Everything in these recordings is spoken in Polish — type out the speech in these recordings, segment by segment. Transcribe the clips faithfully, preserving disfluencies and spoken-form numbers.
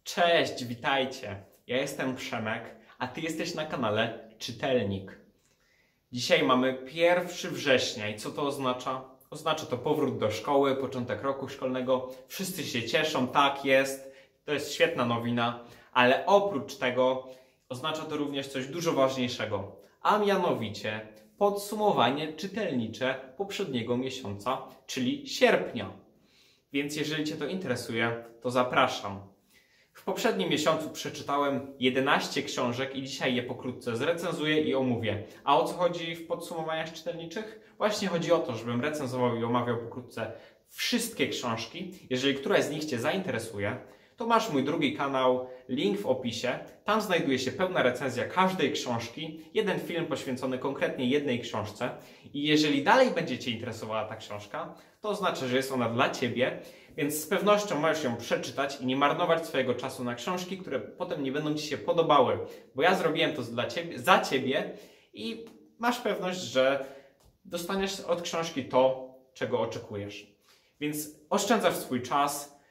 Cześć, witajcie. Ja jestem Przemek, a ty jesteś na kanale Czytelnik. Dzisiaj mamy pierwszego września i co to oznacza? Oznacza to powrót do szkoły, początek roku szkolnego. Wszyscy się cieszą, tak jest. To jest świetna nowina, ale oprócz tego oznacza to również coś dużo ważniejszego, a mianowicie podsumowanie czytelnicze poprzedniego miesiąca, czyli sierpnia. Więc jeżeli cię to interesuje, to zapraszam. W poprzednim miesiącu przeczytałem jedenaście książek i dzisiaj je pokrótce zrecenzuję i omówię. A o co chodzi w podsumowaniach czytelniczych? Właśnie chodzi o to, żebym recenzował i omawiał pokrótce wszystkie książki. Jeżeli któraś z nich cię zainteresuje, to masz mój drugi kanał, link w opisie. Tam znajduje się pełna recenzja każdej książki, jeden film poświęcony konkretnie jednej książce. I jeżeli dalej będzie cię interesowała ta książka, to oznacza, że jest ona dla ciebie, więc z pewnością możesz ją przeczytać i nie marnować swojego czasu na książki, które potem nie będą ci się podobały. Bo ja zrobiłem to dla ciebie, za ciebie i masz pewność, że dostaniesz od książki to, czego oczekujesz. Więc oszczędzasz swój czas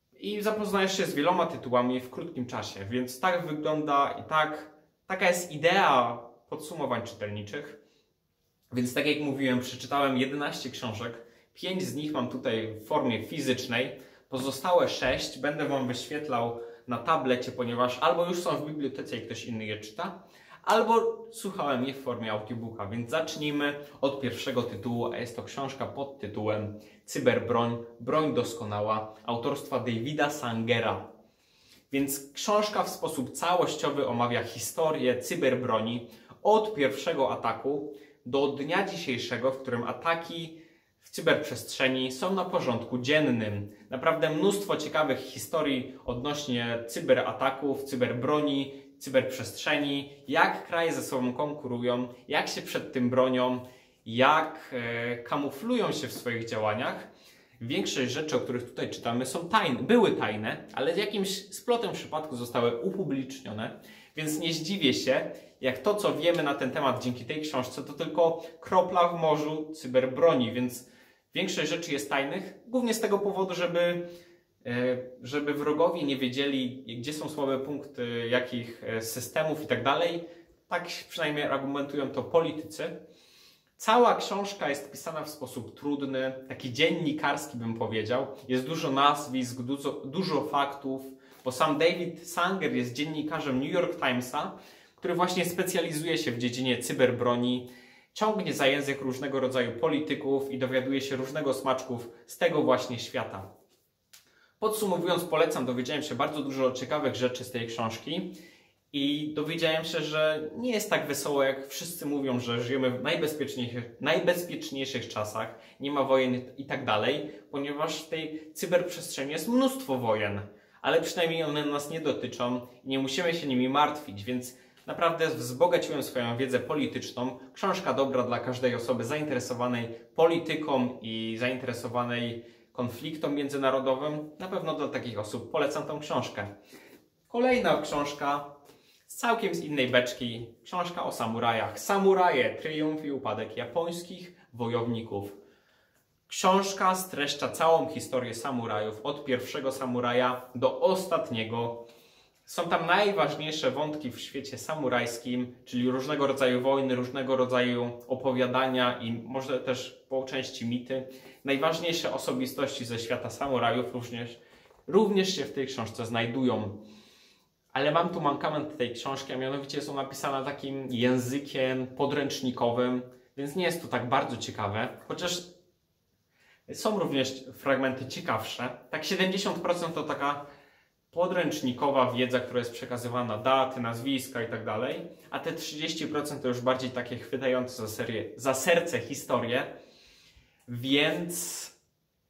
i zapoznajesz się z wieloma tytułami w krótkim czasie. Więc tak wygląda i tak, taka jest idea podsumowań czytelniczych. Więc tak jak mówiłem, przeczytałem jedenaście książek. pięć z nich mam tutaj w formie fizycznej. Pozostałe sześć będę wam wyświetlał na tablecie, ponieważ albo już są w bibliotece i ktoś inny je czyta, albo słuchałem je w formie audiobooka. Więc zacznijmy od pierwszego tytułu, a jest to książka pod tytułem Cyberbroń, broń doskonała, autorstwa Davida Sangera. Więc książka w sposób całościowy omawia historię cyberbroni od pierwszego ataku do dnia dzisiejszego, w którym ataki w cyberprzestrzeni są na porządku dziennym. Naprawdę mnóstwo ciekawych historii odnośnie cyberataków, cyberbroni, cyberprzestrzeni, jak kraje ze sobą konkurują, jak się przed tym bronią, jak e, kamuflują się w swoich działaniach. Większość rzeczy, o których tutaj czytamy, są tajne, były tajne, ale w jakimś splotnym przypadku zostały upublicznione, więc nie zdziwię się, jak to, co wiemy na ten temat dzięki tej książce, to tylko kropla w morzu cyberbroni, więc większość rzeczy jest tajnych, głównie z tego powodu, żeby, żeby wrogowie nie wiedzieli, gdzie są słabe punkty, jakich systemów i tak dalej. Tak przynajmniej argumentują to politycy. Cała książka jest pisana w sposób trudny, taki dziennikarski bym powiedział. Jest dużo nazwisk, dużo, dużo faktów, bo sam David Sanger jest dziennikarzem New York Timesa, który właśnie specjalizuje się w dziedzinie cyberbroni, ciągnie za język różnego rodzaju polityków i dowiaduje się różnego smaczków z tego właśnie świata. Podsumowując, polecam, dowiedziałem się bardzo dużo ciekawych rzeczy z tej książki i dowiedziałem się, że nie jest tak wesoło, jak wszyscy mówią, że żyjemy w najbezpieczniejszych, najbezpieczniejszych czasach, nie ma wojen i tak dalej, ponieważ w tej cyberprzestrzeni jest mnóstwo wojen, ale przynajmniej one nas nie dotyczą i nie musimy się nimi martwić, więc naprawdę wzbogaciłem swoją wiedzę polityczną. Książka dobra dla każdej osoby zainteresowanej polityką i zainteresowanej konfliktom międzynarodowym. Na pewno dla takich osób polecam tą książkę. Kolejna książka z całkiem z innej beczki. Książka o samurajach. Samuraje, triumf i upadek japońskich wojowników. Książka streszcza całą historię samurajów, od pierwszego samuraja do ostatniego. Są tam najważniejsze wątki w świecie samurajskim, czyli różnego rodzaju wojny, różnego rodzaju opowiadania i może też po części mity. Najważniejsze osobistości ze świata samurajów również, również się w tej książce znajdują. Ale mam tu mankament tej książki, a mianowicie jest ona napisana takim językiem podręcznikowym, więc nie jest to tak bardzo ciekawe, chociaż są również fragmenty ciekawsze. Tak siedemdziesiąt procent to taka podręcznikowa wiedza, która jest przekazywana, daty, nazwiska i tak dalej, a te trzydzieści procent to już bardziej takie chwytające za, serię, za serce historie, więc,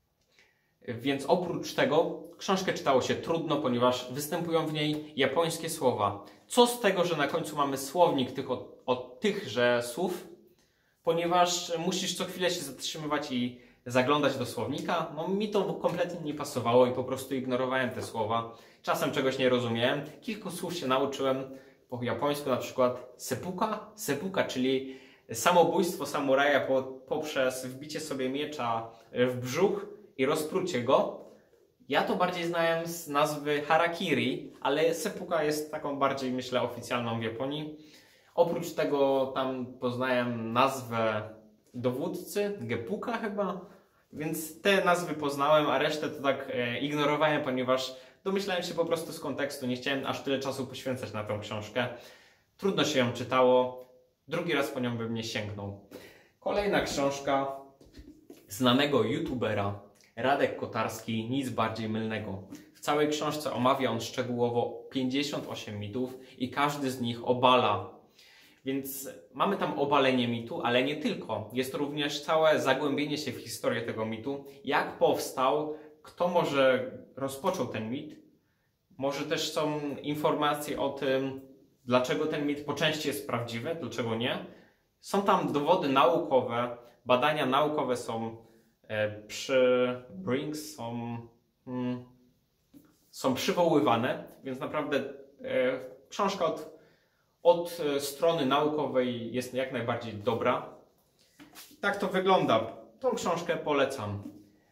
więc oprócz tego książkę czytało się trudno, ponieważ występują w niej japońskie słowa. Co z tego, że na końcu mamy słownik tych, od, od tychże słów, ponieważ musisz co chwilę się zatrzymywać i zaglądać do słownika. No mi to kompletnie nie pasowało i po prostu ignorowałem te słowa. Czasem czegoś nie rozumiałem. Kilku słów się nauczyłem po japońsku, na przykład seppuka, seppuka, czyli samobójstwo samuraja po, poprzez wbicie sobie miecza w brzuch i rozprucie go. Ja to bardziej znałem z nazwy Harakiri, ale seppuku jest taką bardziej, myślę, oficjalną w Japonii. Oprócz tego tam poznałem nazwę dowódcy, Geppuka chyba, więc te nazwy poznałem, a resztę to tak e, ignorowałem, ponieważ domyślałem się po prostu z kontekstu, nie chciałem aż tyle czasu poświęcać na tą książkę. Trudno się ją czytało, drugi raz po nią bym nie sięgnął. Kolejna książka znanego youtubera, Radek Kotarski, nic bardziej mylnego. W całej książce omawia on szczegółowo pięćdziesiąt osiem mitów i każdy z nich obala. Więc mamy tam obalenie mitu, ale nie tylko. Jest również całe zagłębienie się w historię tego mitu, jak powstał, kto może rozpoczął ten mit. Może też są informacje o tym, dlaczego ten mit po części jest prawdziwy, dlaczego nie. Są tam dowody naukowe, badania naukowe są e, przy Brinks, są, mm, są przywoływane, więc naprawdę e, książka od, od strony naukowej jest jak najbardziej dobra. Tak to wygląda. Tą książkę polecam.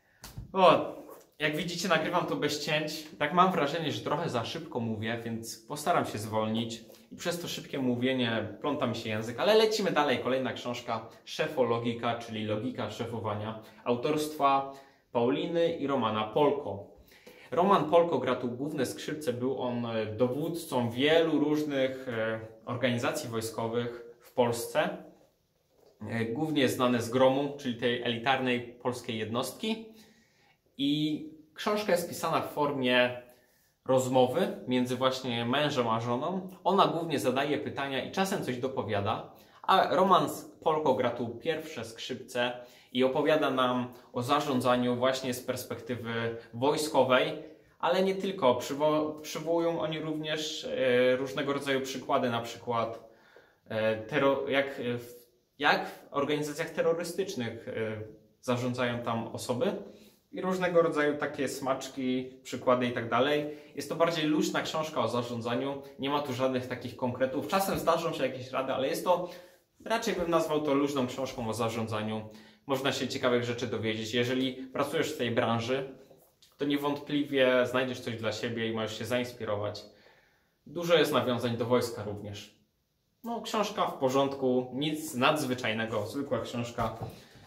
O, jak widzicie, nagrywam to bez cięć. Tak mam wrażenie, że trochę za szybko mówię, więc postaram się zwolnić. I przez to szybkie mówienie pląta mi się język, ale lecimy dalej. Kolejna książka, Szefologika, czyli logika szefowania, autorstwa Pauliny i Romana Polko. Roman Polko gra tu główne skrzypce, był on dowódcą wielu różnych organizacji wojskowych w Polsce. Głównie znane z Gromu, czyli tej elitarnej polskiej jednostki. I książka jest pisana w formie rozmowy między właśnie mężem a żoną. Ona głównie zadaje pytania i czasem coś dopowiada, a Roman Polko gra tu pierwsze skrzypce i opowiada nam o zarządzaniu właśnie z perspektywy wojskowej, ale nie tylko. Przywo przywołują oni również e, różnego rodzaju przykłady, na przykład e, jak, jak w organizacjach terrorystycznych e, zarządzają tam osoby. I różnego rodzaju takie smaczki, przykłady i tak dalej. Jest to bardziej luźna książka o zarządzaniu. Nie ma tu żadnych takich konkretów. Czasem zdarzą się jakieś rady, ale jest to, raczej bym nazwał to luźną książką o zarządzaniu. Można się ciekawych rzeczy dowiedzieć. Jeżeli pracujesz w tej branży, to niewątpliwie znajdziesz coś dla siebie i możesz się zainspirować. Dużo jest nawiązań do wojska również. No, książka w porządku, nic nadzwyczajnego, zwykła książka.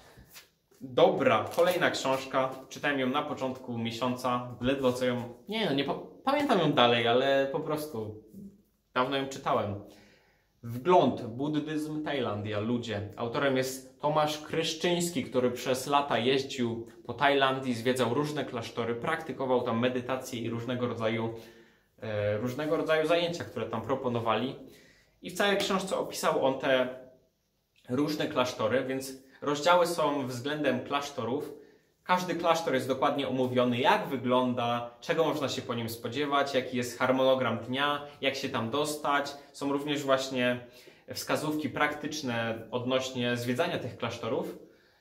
Dobra, kolejna książka. Czytałem ją na początku miesiąca. Ledwo co ją... Nie, no nie pamiętam ją dalej, ale po prostu dawno ją czytałem. Wgląd. Buddyzm Tajlandia. Ludzie. Autorem jest Tomasz Kryszczyński, który przez lata jeździł po Tajlandii, zwiedzał różne klasztory, praktykował tam medytację i różnego rodzaju, e, różnego rodzaju zajęcia, które tam proponowali. I w całej książce opisał on te różne klasztory, więc rozdziały są względem klasztorów. Każdy klasztor jest dokładnie omówiony, jak wygląda, czego można się po nim spodziewać, jaki jest harmonogram dnia, jak się tam dostać. Są również właśnie wskazówki praktyczne odnośnie zwiedzania tych klasztorów.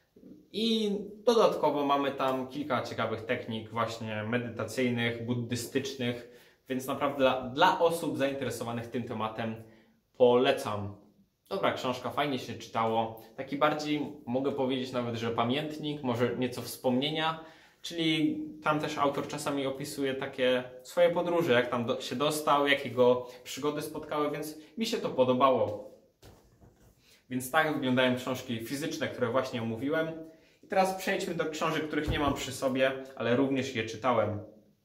I dodatkowo mamy tam kilka ciekawych technik właśnie medytacyjnych, buddystycznych, więc naprawdę dla, dla osób zainteresowanych tym tematem polecam. Dobra książka, fajnie się czytało. Taki bardziej, mogę powiedzieć nawet, że pamiętnik, może nieco wspomnienia. Czyli tam też autor czasami opisuje takie swoje podróże, jak tam do, się dostał, jakie go przygody spotkały, więc mi się to podobało. Więc tak wyglądają książki fizyczne, które właśnie omówiłem. I teraz przejdźmy do książek, których nie mam przy sobie, ale również je czytałem.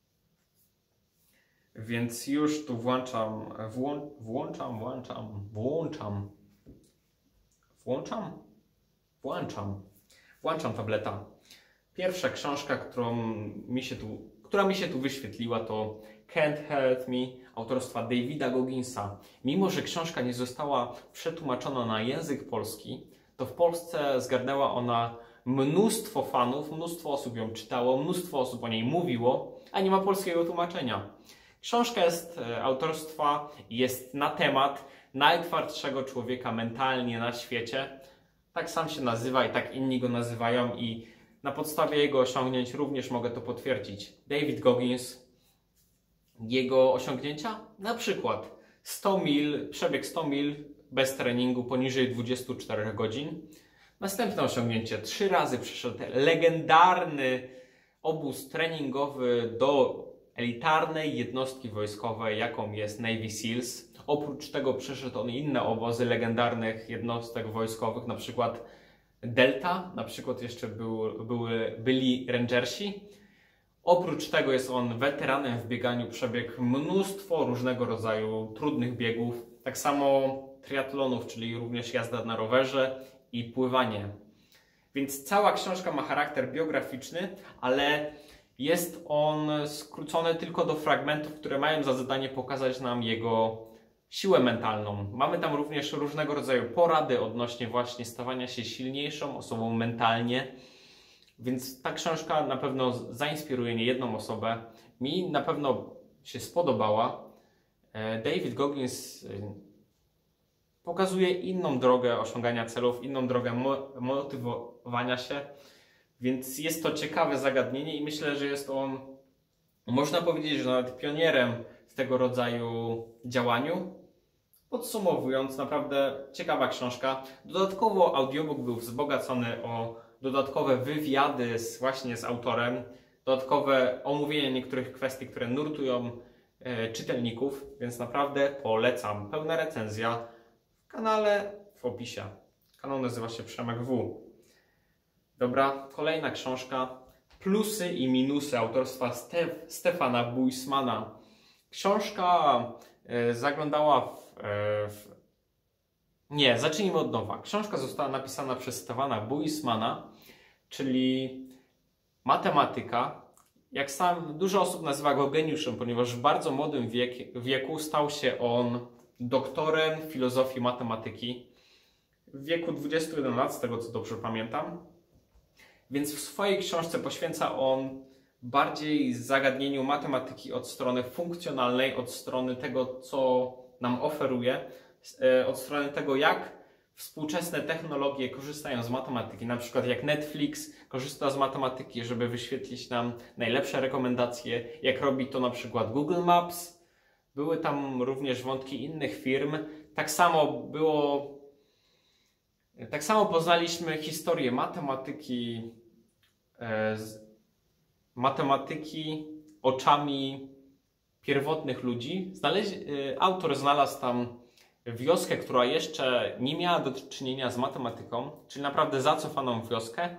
Więc już tu włączam, włą, włączam, włączam, włączam. Włączam? Włączam. Włączam tableta. Pierwsza książka, którą mi się tu, która mi się tu wyświetliła, to Can't Help Me autorstwa Davida Gogginsa. Mimo że książka nie została przetłumaczona na język polski, to w Polsce zgarnęła ona mnóstwo fanów, mnóstwo osób ją czytało, mnóstwo osób o niej mówiło, a nie ma polskiego tłumaczenia. Książka jest autorstwa, jest na temat najtwardszego człowieka mentalnie na świecie. Tak sam się nazywa i tak inni go nazywają i na podstawie jego osiągnięć również mogę to potwierdzić. David Goggins, jego osiągnięcia? Na przykład sto mil, przebieg sto mil bez treningu poniżej dwudziestu czterech godzin. Następne osiągnięcie, trzy razy przeszedł legendarny obóz treningowy do elitarnej jednostki wojskowej, jaką jest Navy Seals. Oprócz tego przeszedł on inne obozy legendarnych jednostek wojskowych, na przykład Delta, na przykład jeszcze był, były, byli Rangersi. Oprócz tego jest on weteranem w bieganiu, przebiegł mnóstwo różnego rodzaju trudnych biegów, tak samo triatlonów, czyli również jazda na rowerze i pływanie. Więc cała książka ma charakter biograficzny, ale jest on skrócony tylko do fragmentów, które mają za zadanie pokazać nam jego siłę mentalną. Mamy tam również różnego rodzaju porady odnośnie właśnie stawania się silniejszą osobą mentalnie. Więc ta książka na pewno zainspiruje niejedną osobę. Mi na pewno się spodobała. David Goggins pokazuje inną drogę osiągania celów, inną drogę motywowania się. Więc jest to ciekawe zagadnienie i myślę, że jest on, można powiedzieć, że nawet pionierem w tego rodzaju działaniu. Podsumowując, naprawdę ciekawa książka. Dodatkowo audiobook był wzbogacony o dodatkowe wywiady z, właśnie z autorem, dodatkowe omówienie niektórych kwestii, które nurtują e, czytelników, więc naprawdę polecam. Pełna recenzja w kanale w opisie. Kanał nazywa się Przemek W. Dobra, kolejna książka. Plusy i minusy autorstwa Stef Stefana Buissmana. Książka e, zaglądała w, e, w... Nie, zacznijmy od nowa. Książka została napisana przez Stefana Buissmana, czyli matematyka. Jak sam dużo osób nazywa go geniuszem, ponieważ w bardzo młodym wiek, wieku stał się on doktorem filozofii matematyki. W wieku dwudziestu jeden lat, z tego co dobrze pamiętam. Więc w swojej książce poświęca on bardziej zagadnieniu matematyki od strony funkcjonalnej, od strony tego, co nam oferuje, od strony tego, jak współczesne technologie korzystają z matematyki, na przykład jak Netflix korzysta z matematyki, żeby wyświetlić nam najlepsze rekomendacje, jak robi to na przykład Google Maps. Były tam również wątki innych firm. Tak samo było, tak samo poznaliśmy historię matematyki, e, z, matematyki oczami pierwotnych ludzi. Znaleź, e, autor znalazł tam wioskę, która jeszcze nie miała do czynienia z matematyką, czyli naprawdę zacofaną wioskę,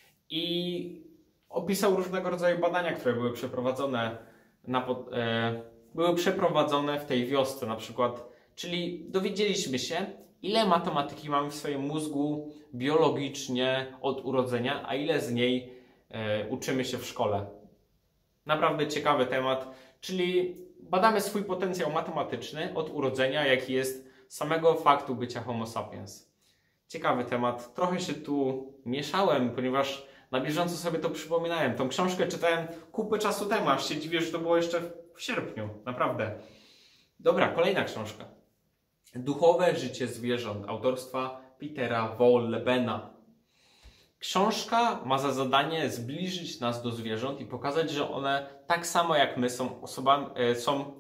i opisał różnego rodzaju badania, które były przeprowadzone, na, e, były przeprowadzone w tej wiosce na przykład, czyli dowiedzieliśmy się, ile matematyki mamy w swoim mózgu biologicznie od urodzenia, a ile z niej e, uczymy się w szkole. Naprawdę ciekawy temat, czyli badamy swój potencjał matematyczny od urodzenia, jaki jest samego faktu bycia Homo sapiens. Ciekawy temat. Trochę się tu mieszałem, ponieważ na bieżąco sobie to przypominałem. Tą książkę czytałem kupę czasu temu, aż się dziwię, że to było jeszcze w sierpniu. Naprawdę. Dobra, kolejna książka. Duchowe życie zwierząt autorstwa Petera Wollebena. Książka ma za zadanie zbliżyć nas do zwierząt i pokazać, że one tak samo jak my są osobami, są,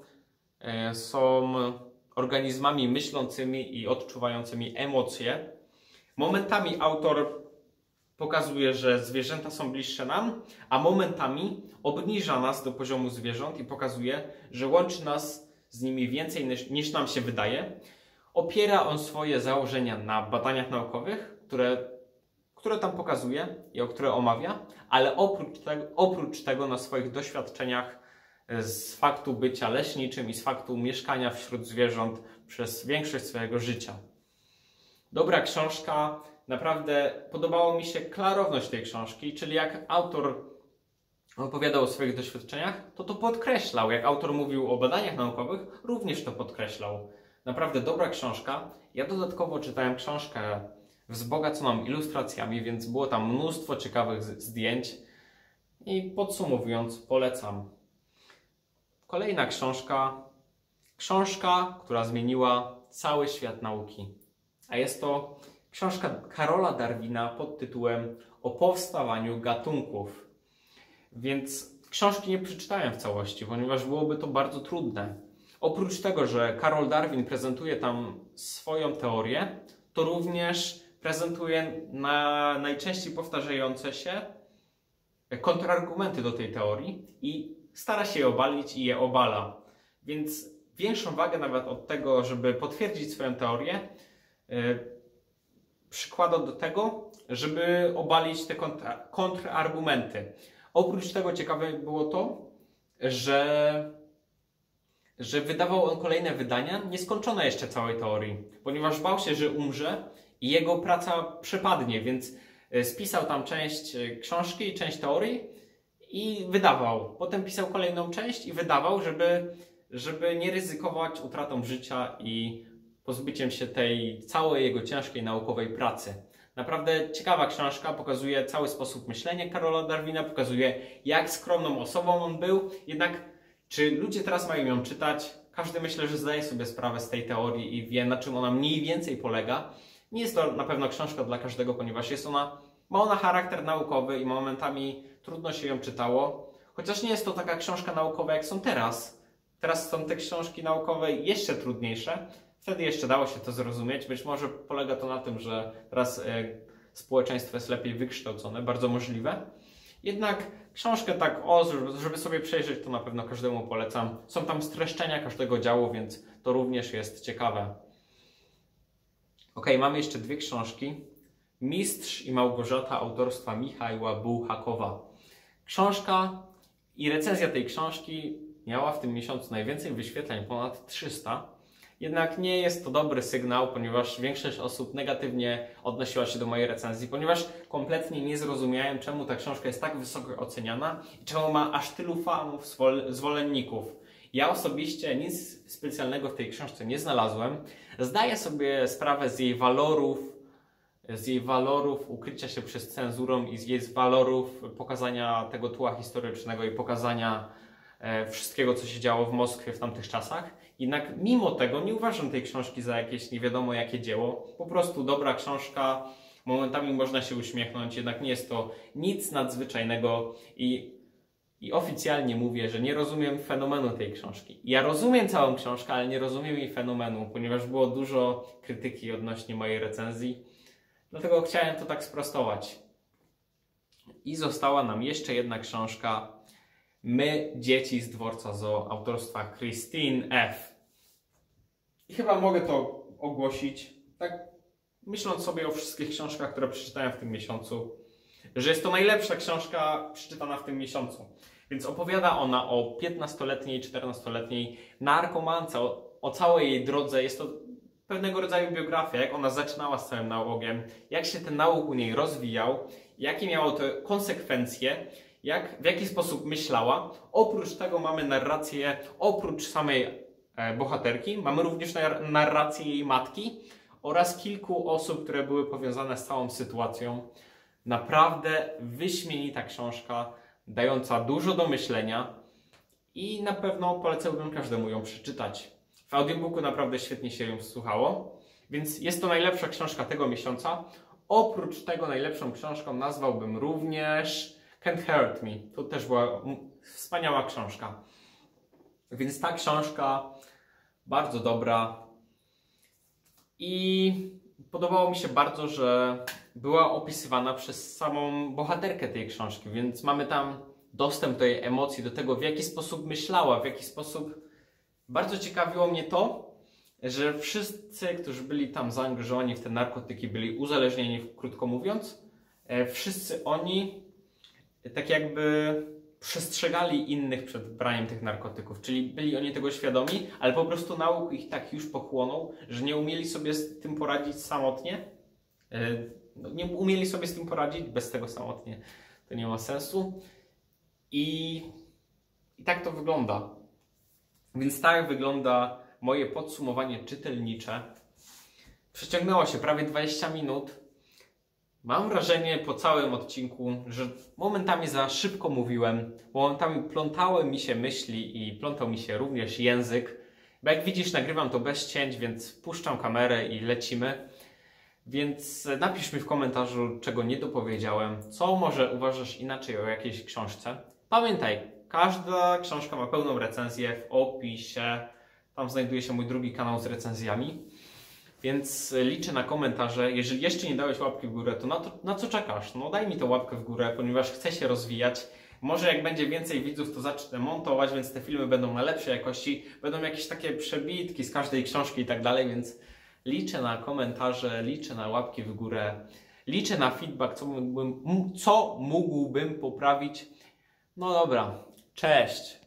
są organizmami myślącymi i odczuwającymi emocje. Momentami autor pokazuje, że zwierzęta są bliższe nam, a momentami obniża nas do poziomu zwierząt i pokazuje, że łączy nas z nimi więcej niż, niż nam się wydaje. Opiera on swoje założenia na badaniach naukowych, które, które tam pokazuje i o które omawia, ale oprócz tego, oprócz tego na swoich doświadczeniach z faktu bycia leśniczym i z faktu mieszkania wśród zwierząt przez większość swojego życia. Dobra książka, naprawdę podobało mi się klarowność tej książki, czyli jak autor opowiadał o swoich doświadczeniach, to to podkreślał. Jak autor mówił o badaniach naukowych, również to podkreślał. Naprawdę dobra książka. Ja dodatkowo czytałem książkę wzbogaconą ilustracjami, więc było tam mnóstwo ciekawych zdjęć. I podsumowując, polecam. Kolejna książka. Książka, która zmieniła cały świat nauki. A jest to książka Karola Darwina pod tytułem O powstawaniu gatunków. Więc książki nie przeczytałem w całości, ponieważ byłoby to bardzo trudne. Oprócz tego, że Karol Darwin prezentuje tam swoją teorię, to również prezentuje na najczęściej powtarzające się kontrargumenty do tej teorii i stara się je obalić i je obala. Więc większą wagę nawet od tego, żeby potwierdzić swoją teorię, yy, przykłada do tego, żeby obalić te kontra, kontrargumenty. Oprócz tego ciekawe było to, że, że wydawał on kolejne wydania, nieskończone jeszcze całej teorii, ponieważ bał się, że umrze i jego praca przepadnie, więc spisał tam część książki i część teorii i wydawał. Potem pisał kolejną część i wydawał, żeby, żeby nie ryzykować utratą życia i pozbyciem się tej całej jego ciężkiej naukowej pracy. Naprawdę ciekawa książka, pokazuje cały sposób myślenia Karola Darwina, pokazuje jak skromną osobą on był. Jednak czy ludzie teraz mają ją czytać? Każdy myślę, że zdaje sobie sprawę z tej teorii i wie, na czym ona mniej więcej polega. Nie jest to na pewno książka dla każdego, ponieważ jest ona, ma ona charakter naukowy i momentami trudno się ją czytało. Chociaż nie jest to taka książka naukowa, jak są teraz. Teraz są te książki naukowe jeszcze trudniejsze. Wtedy jeszcze dało się to zrozumieć. Być może polega to na tym, że teraz e, społeczeństwo jest lepiej wykształcone, bardzo możliwe. Jednak książkę tak o, żeby sobie przejrzeć, to na pewno każdemu polecam. Są tam streszczenia każdego działu, więc to również jest ciekawe. Ok, mamy jeszcze dwie książki. Mistrz i Małgorzata autorstwa Michała Bułhakowa. Książka i recenzja tej książki miała w tym miesiącu najwięcej wyświetleń, ponad trzysta. Jednak nie jest to dobry sygnał, ponieważ większość osób negatywnie odnosiła się do mojej recenzji, ponieważ kompletnie nie zrozumiałem, czemu ta książka jest tak wysoko oceniana i czemu ma aż tylu fanów, zwolenników. Ja osobiście nic specjalnego w tej książce nie znalazłem. Zdaję sobie sprawę z jej walorów, z jej walorów ukrycia się przed cenzurą i z jej walorów pokazania tego tła historycznego i pokazania e, wszystkiego, co się działo w Moskwie w tamtych czasach. Jednak mimo tego nie uważam tej książki za jakieś nie wiadomo jakie dzieło. Po prostu dobra książka, momentami można się uśmiechnąć, jednak nie jest to nic nadzwyczajnego i, i oficjalnie mówię, że nie rozumiem fenomenu tej książki. Ja rozumiem całą książkę, ale nie rozumiem jej fenomenu, ponieważ było dużo krytyki odnośnie mojej recenzji. Dlatego chciałem to tak sprostować. I została nam jeszcze jedna książka. My, dzieci z dworca zoo, autorstwa Christine F. I chyba mogę to ogłosić, tak myśląc sobie o wszystkich książkach, które przeczytałem w tym miesiącu, że jest to najlepsza książka przeczytana w tym miesiącu. Więc opowiada ona o piętnastoletniej, czternastoletniej narkomance, o, o całej jej drodze. Jest to pewnego rodzaju biografia, jak ona zaczynała z całym nałogiem, jak się ten nałóg u niej rozwijał, jakie miało to konsekwencje, jak, w jaki sposób myślała. Oprócz tego mamy narrację, oprócz samej e, bohaterki, mamy również nar narrację jej matki oraz kilku osób, które były powiązane z całą sytuacją. Naprawdę wyśmienita książka, dająca dużo do myślenia i na pewno polecałbym każdemu ją przeczytać. W audiobooku naprawdę świetnie się ją słuchało, więc jest to najlepsza książka tego miesiąca. Oprócz tego najlepszą książką nazwałbym również Can't Hurt Me. To też była wspaniała książka. Więc ta książka bardzo dobra i podobało mi się bardzo, że była opisywana przez samą bohaterkę tej książki, więc mamy tam dostęp do jej emocji, do tego, w jaki sposób myślała, w jaki sposób. Bardzo ciekawiło mnie to, że wszyscy, którzy byli tam zaangażowani w te narkotyki, byli uzależnieni, krótko mówiąc, wszyscy oni tak jakby przestrzegali innych przed braniem tych narkotyków, czyli byli oni tego świadomi, ale po prostu nauk ich tak już pochłonął, że nie umieli sobie z tym poradzić samotnie. Nie umieli sobie z tym poradzić, bez tego samotnie to nie ma sensu. I, i tak to wygląda. Więc tak wygląda moje podsumowanie czytelnicze. Przeciągnęło się prawie dwadzieścia minut. Mam wrażenie po całym odcinku, że momentami za szybko mówiłem, momentami plątały mi się myśli i plątał mi się również język. Bo jak widzisz, nagrywam to bez cięć, więc puszczam kamerę i lecimy. Więc napisz mi w komentarzu, czego nie dopowiedziałem, co może uważasz inaczej o jakiejś książce. Pamiętaj, każda książka ma pełną recenzję w opisie. Tam znajduje się mój drugi kanał z recenzjami. Więc liczę na komentarze. Jeżeli jeszcze nie dałeś łapki w górę, to na, to na co czekasz? No daj mi tą łapkę w górę, ponieważ chcę się rozwijać. Może jak będzie więcej widzów, to zacznę montować, więc te filmy będą na lepszej jakości. Będą jakieś takie przebitki z każdej książki i tak dalej, więc liczę na komentarze, liczę na łapki w górę. Liczę na feedback, co mógłbym, co mógłbym poprawić. No dobra, cześć!